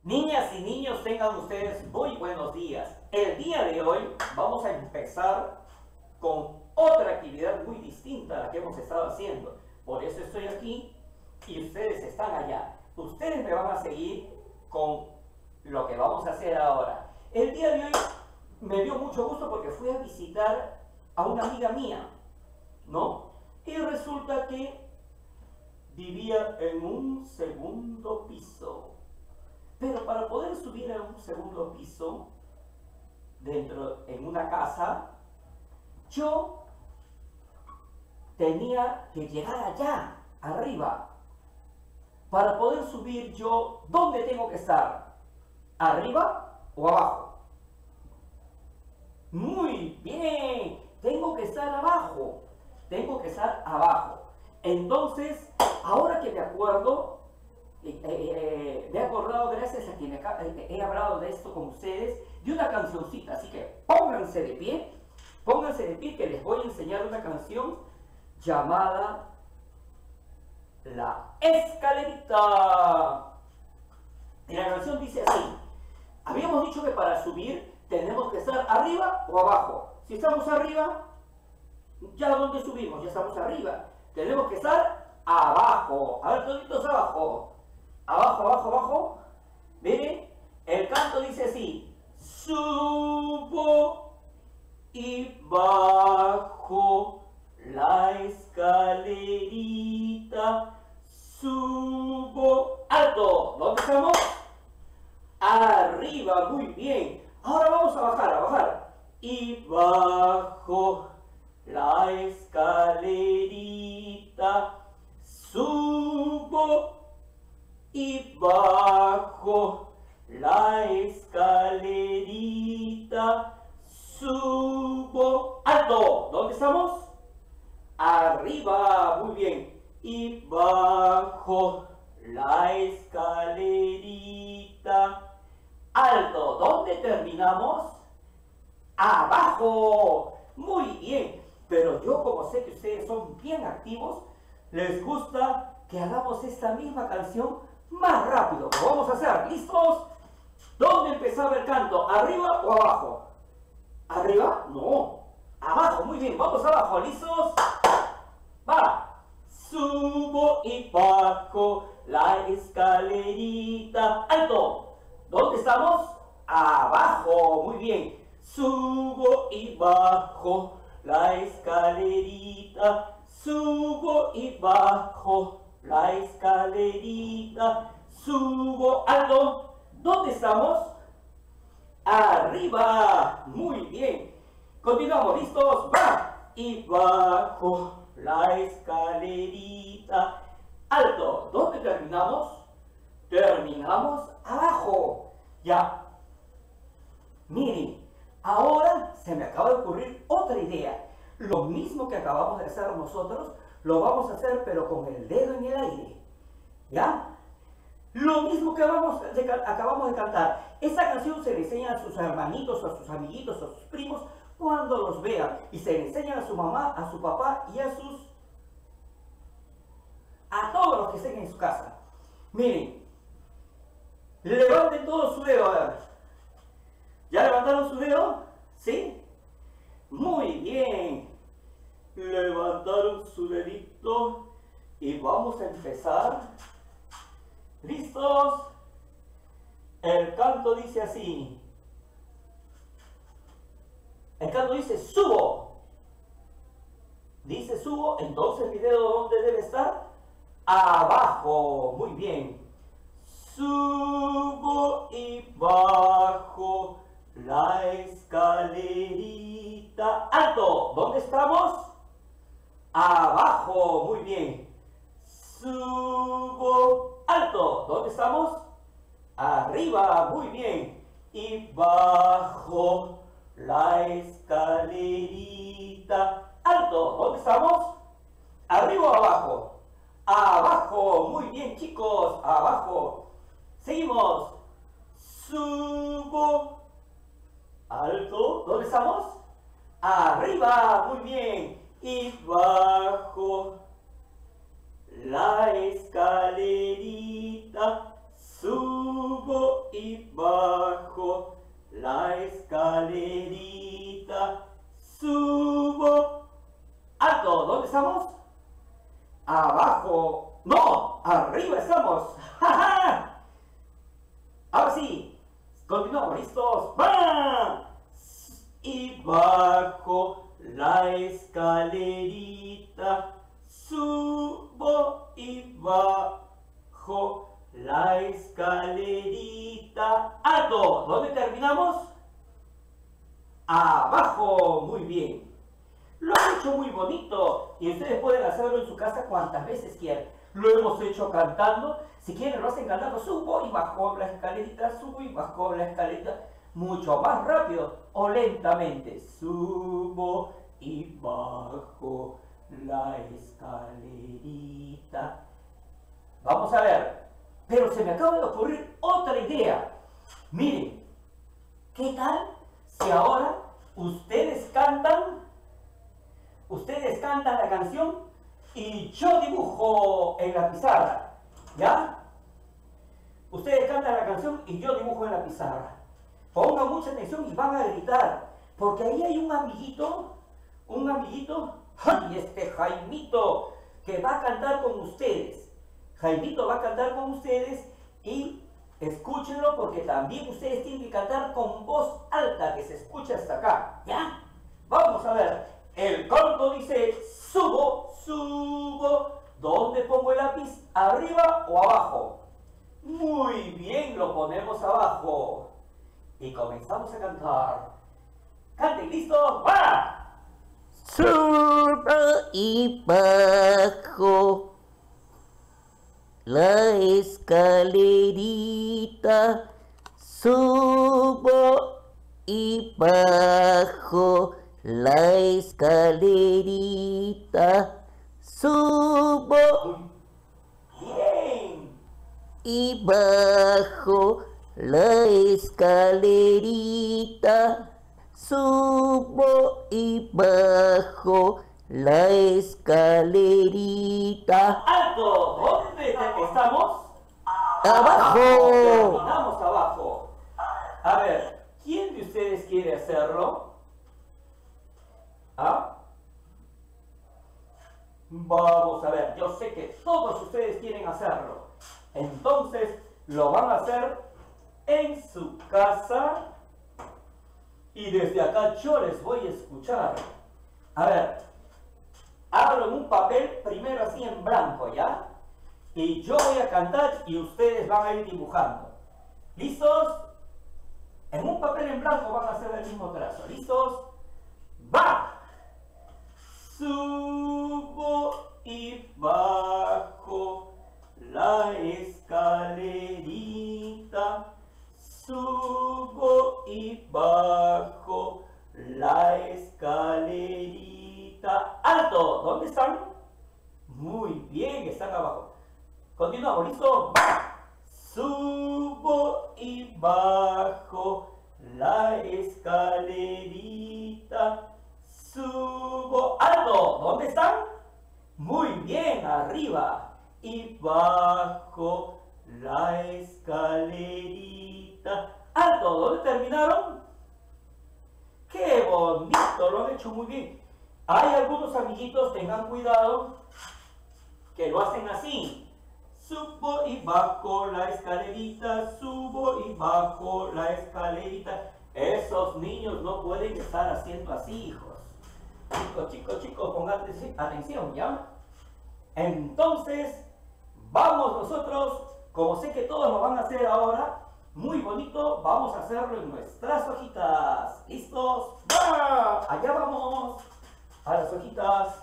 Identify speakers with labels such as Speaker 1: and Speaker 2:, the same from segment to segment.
Speaker 1: Niñas y niños, tengan ustedes muy buenos días. El día de hoy vamos a empezar con otra actividad muy distinta a la que hemos estado haciendo. Por eso estoy aquí y ustedes están allá. Ustedes me van a seguir con lo que vamos a hacer ahora. El día de hoy me dio mucho gusto porque fui a visitar a una amiga mía, ¿no? Y resulta que vivía en un segundo piso. Pero para poder subir a un segundo piso, en una casa, yo tenía que llegar allá, arriba. Para poder subir yo, ¿dónde tengo que estar? ¿Arriba o abajo? Muy bien, tengo que estar abajo. Tengo que estar abajo. Entonces, ahora que me acuerdo, me he acordado, gracias a quien he hablado de esto con ustedes, de una cancioncita. Así que pónganse de pie que les voy a enseñar una canción llamada La Escalerita. Y la canción dice así: habíamos dicho que para subir tenemos que estar arriba o abajo. Si estamos arriba, ¿ya dónde subimos? Ya estamos arriba. Tenemos que estar abajo. A ver, toditos abajo. Abajo, abajo, abajo. Miren, el canto dice así: subo y bajo la escalerita. Subo alto. ¿Dónde estamos? Arriba, muy bien. Ahora vamos a bajar. Y bajo la escalerita. Subo y bajo la escalerita. Subo alto. ¿Dónde estamos? Arriba, muy bien. Y bajo la escalerita. Alto. ¿Dónde terminamos? Abajo. Muy bien. Pero yo, como sé que ustedes son bien activos, les gusta que hagamos esta misma canción más rápido. Lo vamos a hacer. ¿Listos? ¿Dónde empezaba el canto? ¿Arriba o abajo? ¿Arriba? No. Abajo. Muy bien. Vamos abajo. ¿Listos? Va. Subo y bajo la escalerita. ¡Alto! ¿Dónde estamos? Abajo. Muy bien. Subo y bajo la escalerita. Subo y bajo la escalerita. Subo alto. ¿Dónde estamos? Arriba. Muy bien. Continuamos. ¿Listos? Va. Y bajo la escalerita. Alto. ¿Dónde terminamos? Terminamos abajo. Ya. Miren, ahora se me acaba de ocurrir otra idea. Lo mismo que acabamos de hacer nosotros, lo vamos a hacer pero con el dedo en el aire. ¿Ya? Lo mismo que acabamos de cantar. Esta canción se le enseña a sus hermanitos, a sus amiguitos, a sus primos, cuando los vean. Y se le enseña a su mamá, a su papá y a todos los que estén en su casa. Miren, levanten todo su dedo, a ver. ¿Ya levantaron su dedo? ¿Sí? Muy bien. Levantaron su dedito y vamos a empezar. ¿Listos? El canto dice así. El canto dice subo. Dice subo, entonces mi dedo ¿dónde debe estar? Abajo. Muy bien. Subo y bajo la escalerita. ¡Alto! ¿Dónde estamos? Abajo. Muy bien. Subo. ¡Alto! ¿Dónde estamos? Arriba. Muy bien. Y bajo la escalerita. ¡Alto! ¿Dónde estamos? ¿Arriba o abajo? Abajo. Muy bien, chicos. Abajo. Seguimos. Subo. Alto. ¿Dónde estamos? Arriba. Muy bien. Y bajo la escalerita. Subo. subo y bajo la escalerita, subo. ¡Alto! ¿Dónde estamos? Abajo. ¡No! ¡Arriba estamos! ¡Ja, ja! Ahora sí. Continuamos. ¿Listos? ¡Va! Y bajo la escalerita, subo y bajo la escalerita. ¡Alto! ¿Dónde terminamos? Abajo. Muy bien. Lo han hecho muy bonito y ustedes pueden hacerlo en su casa cuantas veces quieran. Lo hemos hecho cantando. Si quieren lo hacen cantando. Subo y bajo la escalerita, subo y bajo la escalerita. Mucho más rápido o lentamente. Subo y bajo la escalerita. Vamos a ver. Pero se me acaba de ocurrir otra idea. Miren, ¿qué tal si ahora ustedes cantan la canción y yo dibujo en la pizarra? ¿Ya? Ustedes cantan la canción y yo dibujo en la pizarra. Pongan mucha atención y van a gritar, porque ahí hay un amiguito, ¡ay! Este Jaimito, que va a cantar con ustedes. Jaimito va a cantar con ustedes y escúchenlo porque también ustedes tienen que cantar con voz alta, que se escuche hasta acá, ¿ya? Vamos a ver, el canto dice, subo, subo. ¿Dónde pongo el lápiz? ¿Arriba o abajo? Muy bien, lo ponemos abajo. Y comenzamos a cantar. ¡Canten! ¿Listo? ¡Va!
Speaker 2: Subo y bajo la escalerita, subo y bajo la escalerita, subo
Speaker 1: Bien.
Speaker 2: y bajo la escalerita, subo y bajo la escalerita.
Speaker 1: ¡Alto! ¿Dónde estamos?
Speaker 2: Abajo.
Speaker 1: Terminamos abajo. A ver, ¿quién de ustedes quiere hacerlo? ¿Ah? Vamos a ver, yo sé que todos ustedes quieren hacerlo. Entonces, lo van a hacer en su casa. Y desde acá yo les voy a escuchar. A ver, hablo en un papel primero así en blanco, ¿ya? Y yo voy a cantar y ustedes van a ir dibujando. ¿Listos? En un papel en blanco van a hacer el mismo trazo. ¿Listos? ¡Va! Subo y bajo la escalerita. Subo y bajo la escalerita. ¡Alto! ¿Dónde están? Muy bien, están abajo. Continuamos, ¿listo? ¡Va! Subo y bajo la escalerita. Subo. ¡Alto! ¿Dónde están? Muy bien, arriba. Y bajo la escalerita. ¡Alto! ¿Dónde terminaron? ¡Qué bonito! Lo han hecho muy bien. Hay algunos amiguitos, tengan cuidado, que lo hacen así. Subo y bajo la escalerita, subo y bajo la escalerita. Esos niños no pueden estar haciendo así, hijos. Chicos, pongan atención, ¿ya? Entonces, vamos nosotros, como sé que todos lo van a hacer ahora, muy bonito, vamos a hacerlo en nuestras hojitas. ¿Listos? ¡Va! Allá vamos, a las hojitas.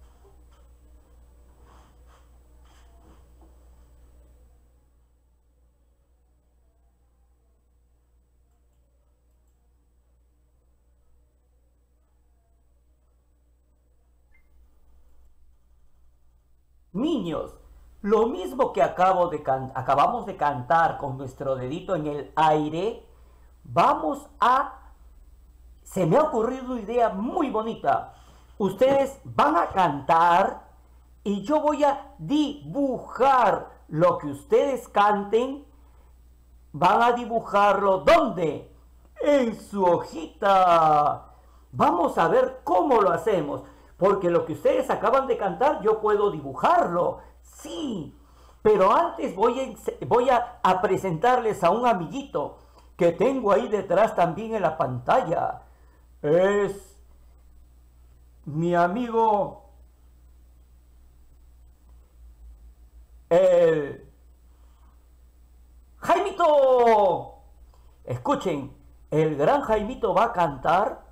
Speaker 1: Niños, lo mismo que acabamos de cantar con nuestro dedito en el aire, se me ha ocurrido una idea muy bonita. Ustedes van a cantar y yo voy a dibujar lo que ustedes canten van a dibujarlo, ¿dónde? En su hojita. Vamos a ver cómo lo hacemos, porque lo que ustedes acaban de cantar yo puedo dibujarlo, sí, pero antes voy a presentarles a un amiguito que tengo ahí detrás también en la pantalla. Es mi amigo, el Jaimito. Escuchen, el gran Jaimito va a cantar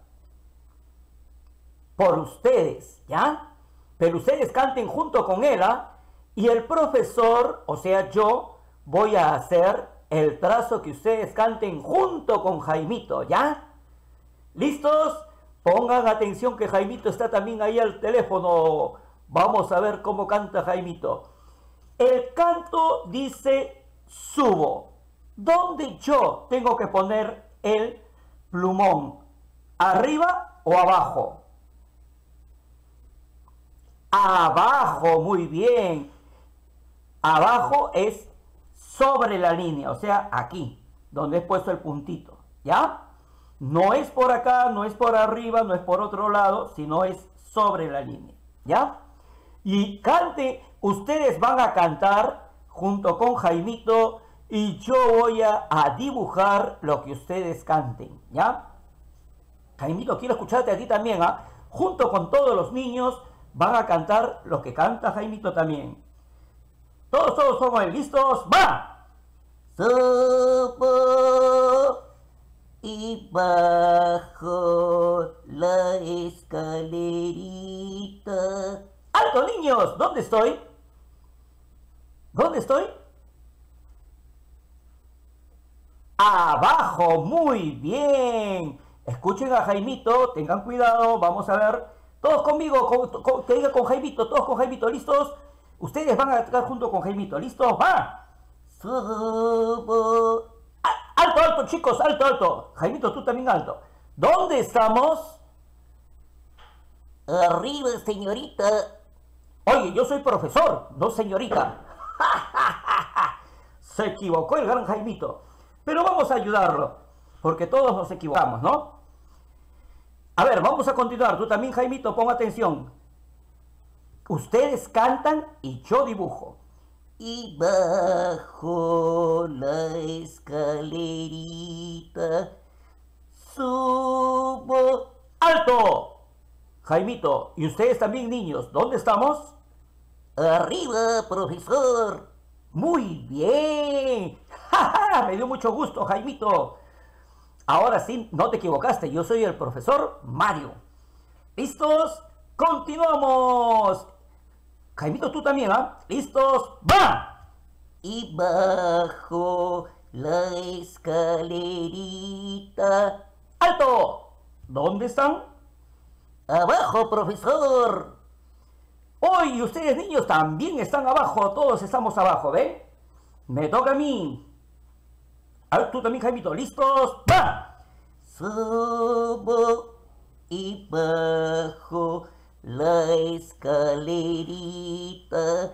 Speaker 1: por ustedes, ¿ya? Pero ustedes canten junto con él, ¿ah? Y el profesor, o sea, yo, voy a hacer el trazo que ustedes canten junto con Jaimito, ¿ya? ¿Listos? Pongan atención que Jaimito está también ahí al teléfono. Vamos a ver cómo canta Jaimito. El canto dice subo. ¿Dónde yo tengo que poner el plumón? ¿Arriba o abajo? Abajo, muy bien. Abajo es sobre la línea, o sea, aquí, donde he puesto el puntito, ¿ya? No es por acá, no es por arriba, no es por otro lado, sino es sobre la línea, ¿ya? Y cante, ustedes van a cantar junto con Jaimito y yo voy a dibujar lo que ustedes canten, ¿ya? Jaimito, quiero escucharte a ti también, ¿ah? Junto con todos los niños van a cantar lo que canta Jaimito también. Todos somos listos, ¡va!
Speaker 2: Subo y bajo la escalerita.
Speaker 1: ¡Alto, niños! ¿Dónde estoy? ¿Dónde estoy? Abajo, muy bien. Escuchen a Jaimito, tengan cuidado, vamos a ver. Todos conmigo, que diga con Jaimito, todos con Jaimito, ¿listos? Ustedes van a estar junto con Jaimito, ¿listos? ¡Va!
Speaker 2: Subo.
Speaker 1: Alto, alto, chicos, alto, alto. Jaimito, tú también alto. ¿Dónde estamos?
Speaker 2: Arriba, señorita.
Speaker 1: Oye, yo soy profesor, no señorita. Se equivocó el gran Jaimito. Pero vamos a ayudarlo, porque todos nos equivocamos, ¿no? A ver, vamos a continuar. Tú también, Jaimito, pon atención. Ustedes cantan y yo dibujo.
Speaker 2: Y bajo la escalerita subo.
Speaker 1: ¡Alto! Jaimito, y ustedes también, niños, ¿dónde estamos?
Speaker 2: Arriba, profesor.
Speaker 1: Muy bien. ¡Ja, ja! Me dio mucho gusto, Jaimito. Ahora sí, no te equivocaste, yo soy el profesor Mario. ¿Listos? ¡Continuamos! Jaimito, tú también, ¿ah? ¿Listos? ¡Va!
Speaker 2: Y bajo la escalerita.
Speaker 1: ¡Alto! ¿Dónde están?
Speaker 2: Abajo, profesor.
Speaker 1: Hoy y ustedes, niños, también están abajo. Todos estamos abajo, ¿ven? Me toca a mí. A ver, tú también, Jaimito. ¿Listos? ¡Va!
Speaker 2: Subo y bajo la escalerita.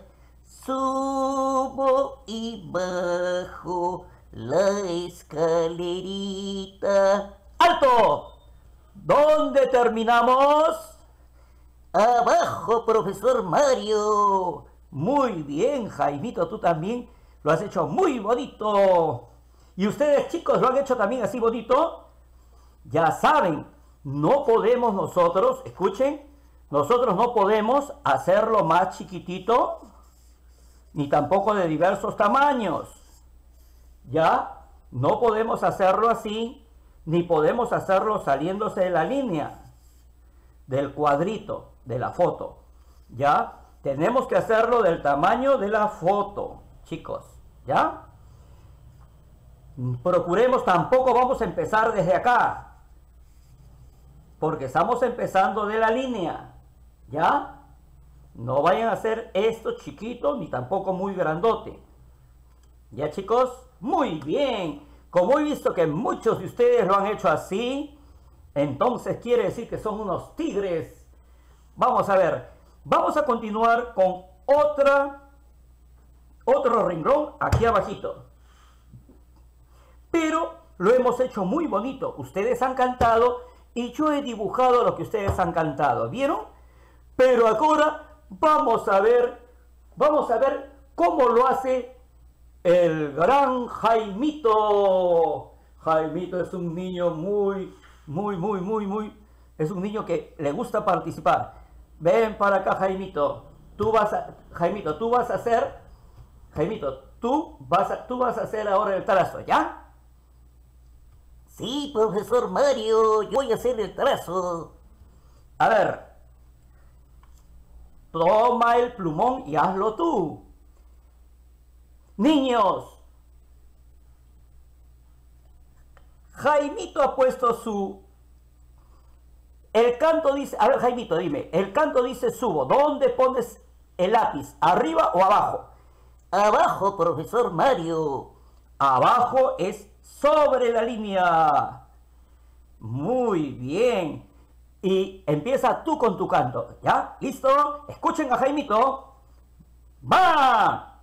Speaker 2: Subo y bajo la escalerita.
Speaker 1: ¡Alto! ¿Dónde terminamos?
Speaker 2: Abajo, profesor Mario.
Speaker 1: Muy bien, Jaimito, tú también lo has hecho muy bonito. ¿Y ustedes, chicos, lo han hecho también así bonito? Ya saben, no podemos nosotros, escuchen, nosotros no podemos hacerlo más chiquitito, ni tampoco de diversos tamaños. ¿Ya? No podemos hacerlo así, ni podemos hacerlo saliéndose de la línea, del cuadrito, de la foto. ¿Ya? Tenemos que hacerlo del tamaño de la foto, chicos. ¿Ya? Procuremos, tampoco vamos a empezar desde acá, porque estamos empezando de la línea. ¿Ya? No vayan a hacer esto chiquito, ni tampoco muy grandote. ¿Ya, chicos? Muy bien. Como he visto que muchos de ustedes lo han hecho así, entonces quiere decir que son unos tigres. Vamos a ver. Vamos a continuar con otro renglón aquí abajito. lo hemos hecho muy bonito. Ustedes han cantado y yo he dibujado lo que ustedes han cantado. ¿Vieron? Pero ahora vamos a ver cómo lo hace el gran Jaimito. Jaimito es un niño es un niño que le gusta participar. Ven para acá, Jaimito. Jaimito, tú vas a hacer ahora el trazo, ¿ya?
Speaker 2: Sí, profesor Mario, yo voy a hacer el trazo.
Speaker 1: A ver, toma el plumón y hazlo tú. Niños, Jaimito ha puesto el canto dice, a ver Jaimito, dime, el canto dice subo, ¿dónde pones el lápiz? ¿Arriba o abajo?
Speaker 2: Abajo, profesor Mario.
Speaker 1: Abajo es sobre la línea. Muy bien. Y empieza tú con tu canto, ¿ya? ¿Listo? Escuchen a Jaimito. ¡Va!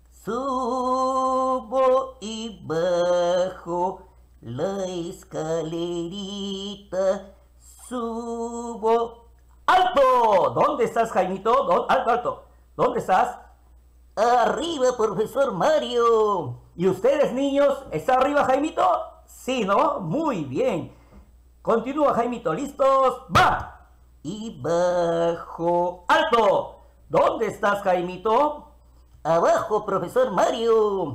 Speaker 2: Subo y bajo la escalerita. Subo.
Speaker 1: ¡Alto! ¿Dónde estás, Jaimito? Alto, alto. ¿Dónde estás?
Speaker 2: Arriba, profesor Mario.
Speaker 1: ¿Y ustedes, niños? ¿Está arriba, Jaimito? Sí, ¿no? Muy bien. Continúa, Jaimito. ¿Listos? ¡Va!
Speaker 2: Y bajo.
Speaker 1: ¡Alto! ¿Dónde estás, Jaimito?
Speaker 2: Abajo, profesor Mario.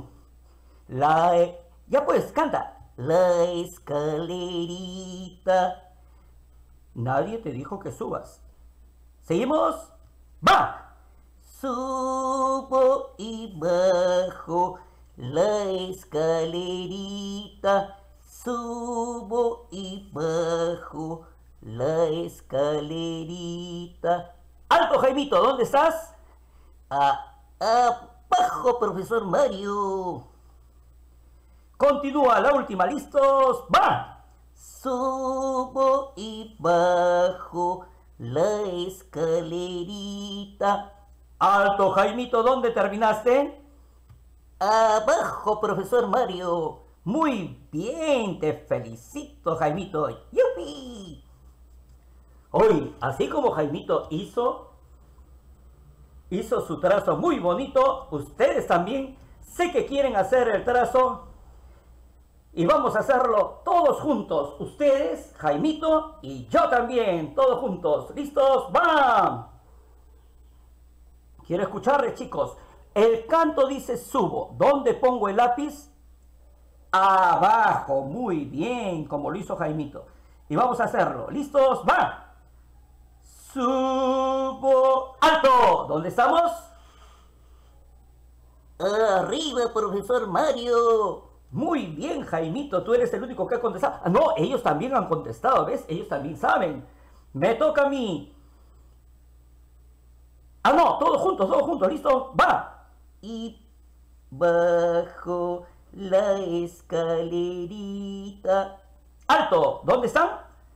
Speaker 1: Ya pues, canta.
Speaker 2: La escalerita.
Speaker 1: Nadie te dijo que subas. ¿Seguimos? ¡Va!
Speaker 2: Subo y bajo la escalerita. Subo y bajo la escalerita.
Speaker 1: ¡Alto, Jaimito! ¿Dónde estás?
Speaker 2: Abajo, profesor Mario.
Speaker 1: Continúa, la última. ¿Listos? ¡Va!
Speaker 2: Subo y bajo la escalerita.
Speaker 1: Alto, Jaimito, ¿dónde terminaste?
Speaker 2: Abajo, profesor Mario.
Speaker 1: Muy bien, te felicito, Jaimito. ¡Yupi! Hoy, así como Jaimito hizo su trazo muy bonito, ustedes también sé que quieren hacer el trazo y vamos a hacerlo todos juntos. Ustedes, Jaimito y yo también, todos juntos. ¿Listos? ¡Vam! Quiero escucharles, chicos. El canto dice subo. ¿Dónde pongo el lápiz? Abajo. Muy bien, como lo hizo Jaimito. Y vamos a hacerlo. ¿Listos? ¡Va! Subo. ¡Alto! ¿Dónde estamos?
Speaker 2: Arriba, profesor Mario.
Speaker 1: Muy bien, Jaimito. Tú eres el único que ha contestado. Ah, no, ellos también han contestado, ¿ves? Ellos también saben. Me toca a mí. Ah, no, todos juntos, ¿listo? ¡Va!
Speaker 2: Y bajo la escalerita.
Speaker 1: ¡Alto! ¿Dónde están?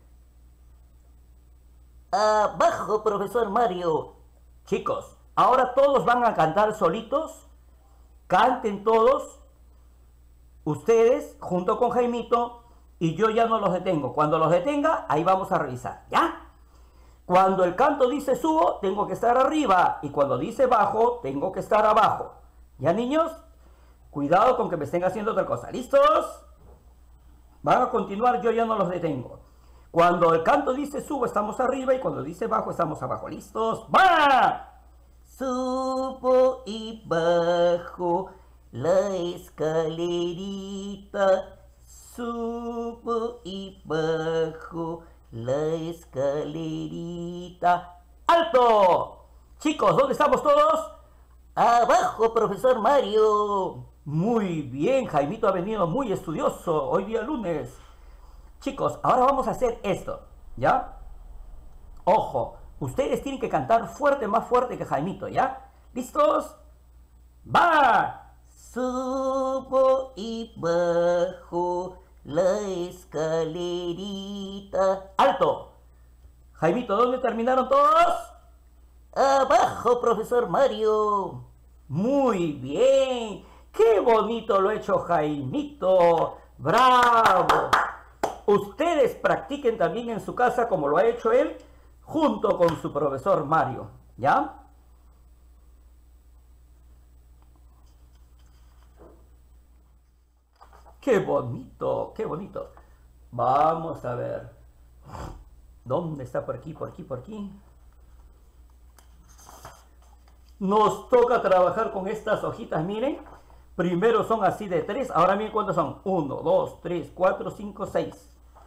Speaker 2: Abajo, profesor Mario.
Speaker 1: Chicos, ahora todos van a cantar solitos. Canten todos. Ustedes, junto con Jaimito, y yo ya no los detengo. Cuando los detenga, ahí vamos a revisar, ¿ya? Cuando el canto dice subo, tengo que estar arriba. Y cuando dice bajo, tengo que estar abajo. ¿Ya, niños? Cuidado con que me estén haciendo otra cosa. ¿Listos? Van a continuar, yo ya no los detengo. Cuando el canto dice subo, estamos arriba. Y cuando dice bajo, estamos abajo. ¿Listos? ¡Va!
Speaker 2: Subo y bajo la escalerita. Subo y bajo la escalerita.
Speaker 1: ¡Alto! Chicos, ¿dónde estamos todos?
Speaker 2: Abajo, profesor Mario.
Speaker 1: Muy bien, Jaimito ha venido muy estudioso hoy día lunes. Chicos, ahora vamos a hacer esto, ¿ya? Ojo, ustedes tienen que cantar fuerte, más fuerte que Jaimito, ¿ya? ¿Listos? ¡Va!
Speaker 2: Subo y bajo la escalerita.
Speaker 1: ¡Alto! Jaimito, ¿dónde terminaron todos?
Speaker 2: Abajo, profesor Mario.
Speaker 1: Muy bien. ¡Qué bonito lo ha hecho Jaimito! ¡Bravo! Ustedes practiquen también en su casa como lo ha hecho él, junto con su profesor Mario, ¿ya? ¡Qué bonito! ¡Qué bonito! Vamos a ver. ¿Dónde está? Por aquí, por aquí, por aquí. Nos toca trabajar con estas hojitas, miren. Primero son así de 3. Ahora miren cuántos son. 1, 2, 3, 4, 5, 6.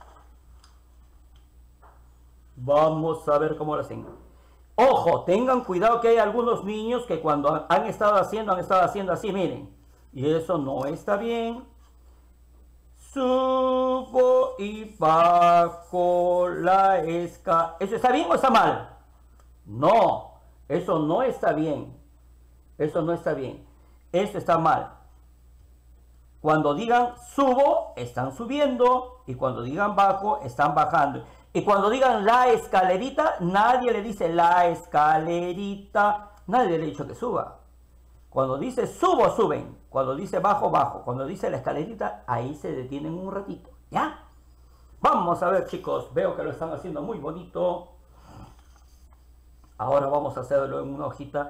Speaker 1: Vamos a ver cómo lo hacen. Ojo, tengan cuidado que hay algunos niños que cuando han estado haciendo así, miren. Y eso no está bien. Subo y bajo la escalera. ¿Eso está bien o está mal? No, eso no está bien. Eso no está bien. Eso está mal. Cuando digan subo, están subiendo. Y cuando digan bajo, están bajando. Y cuando digan la escalerita, nadie le dice la escalerita. Nadie le ha dicho que suba. Cuando dice subo, suben. Cuando dice bajo, bajo. Cuando dice la escalerita, ahí se detienen un ratito. ¿Ya? Vamos a ver, chicos. Veo que lo están haciendo muy bonito. Ahora vamos a hacerlo en una hojita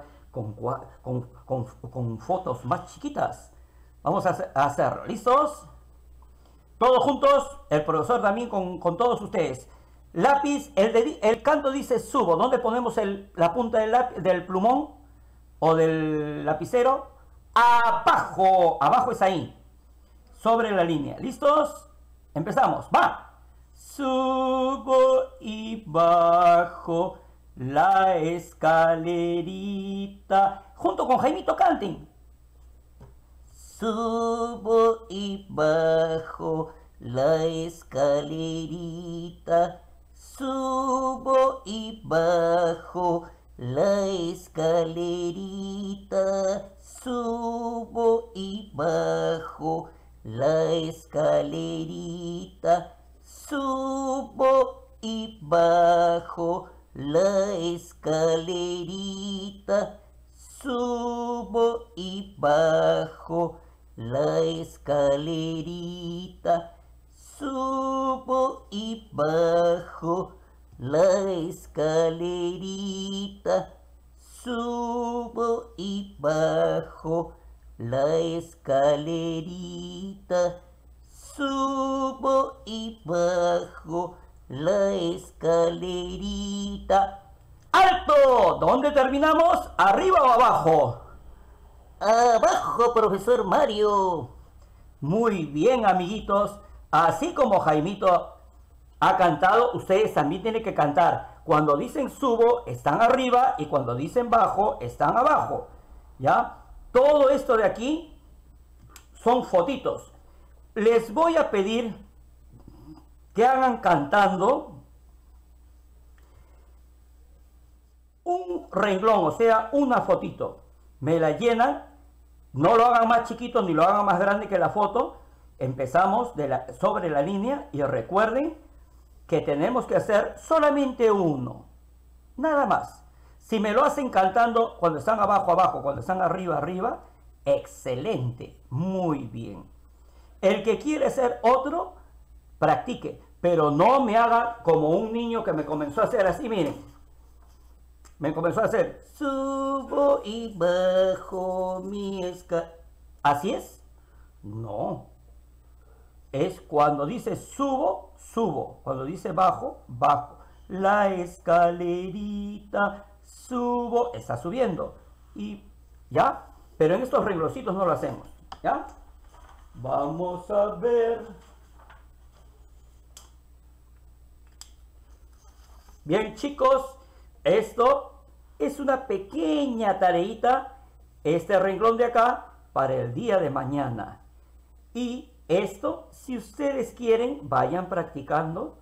Speaker 1: con fotos más chiquitas. Vamos a hacerlo. ¿Listos? Todos juntos. El profesor también con todos ustedes. Lápiz. El canto dice subo. ¿Dónde ponemos la punta del plumón? O del lapicero, abajo, abajo es ahí, sobre la línea. ¿Listos? Empezamos, va. Subo y bajo la escalerita. Junto con Jaimito canten.
Speaker 2: Subo y bajo la escalerita. Subo y bajo la escalerita, subo y bajo la escalerita, subo y bajo la escalerita, subo y bajo la escalerita, subo y bajo la escalerita, subo y bajo la escalerita, subo y bajo la escalerita.
Speaker 1: ¡Alto! ¿Dónde terminamos? ¿Arriba o abajo?
Speaker 2: Abajo, profesor Mario.
Speaker 1: Muy bien, amiguitos. Así como Jaimito ha cantado, ustedes también tienen que cantar. Cuando dicen subo, están arriba, y cuando dicen bajo, están abajo. ¿Ya? Todo esto de aquí son fotitos. Les voy a pedir que hagan cantando un renglón, o sea, una fotito. Me la llenan, no lo hagan más chiquito ni lo hagan más grande que la foto. Empezamos sobre la línea y recuerden que tenemos que hacer solamente uno, nada más. Si me lo hacen cantando cuando están abajo, abajo, cuando están arriba, arriba, excelente, muy bien. El que quiere hacer otro, practique, pero no me haga como un niño que me comenzó a hacer así, miren. Me comenzó a hacer
Speaker 2: subo y bajo mi escalera.
Speaker 1: ¿Así es? No. Es cuando dice subo, subo. Cuando dice bajo, bajo. La escalerita, subo, está subiendo. Y ya, pero en estos rengloncitos no lo hacemos. ¿Ya? Vamos a ver. Bien, chicos, esto es una pequeña tareita, este renglón de acá, para el día de mañana. Y esto, si ustedes quieren, vayan practicando.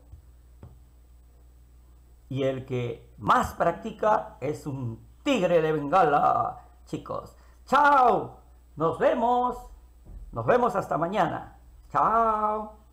Speaker 1: Y el que más practica es un tigre de Bengala, chicos. ¡Chao! Nos vemos. Nos vemos hasta mañana. ¡Chao!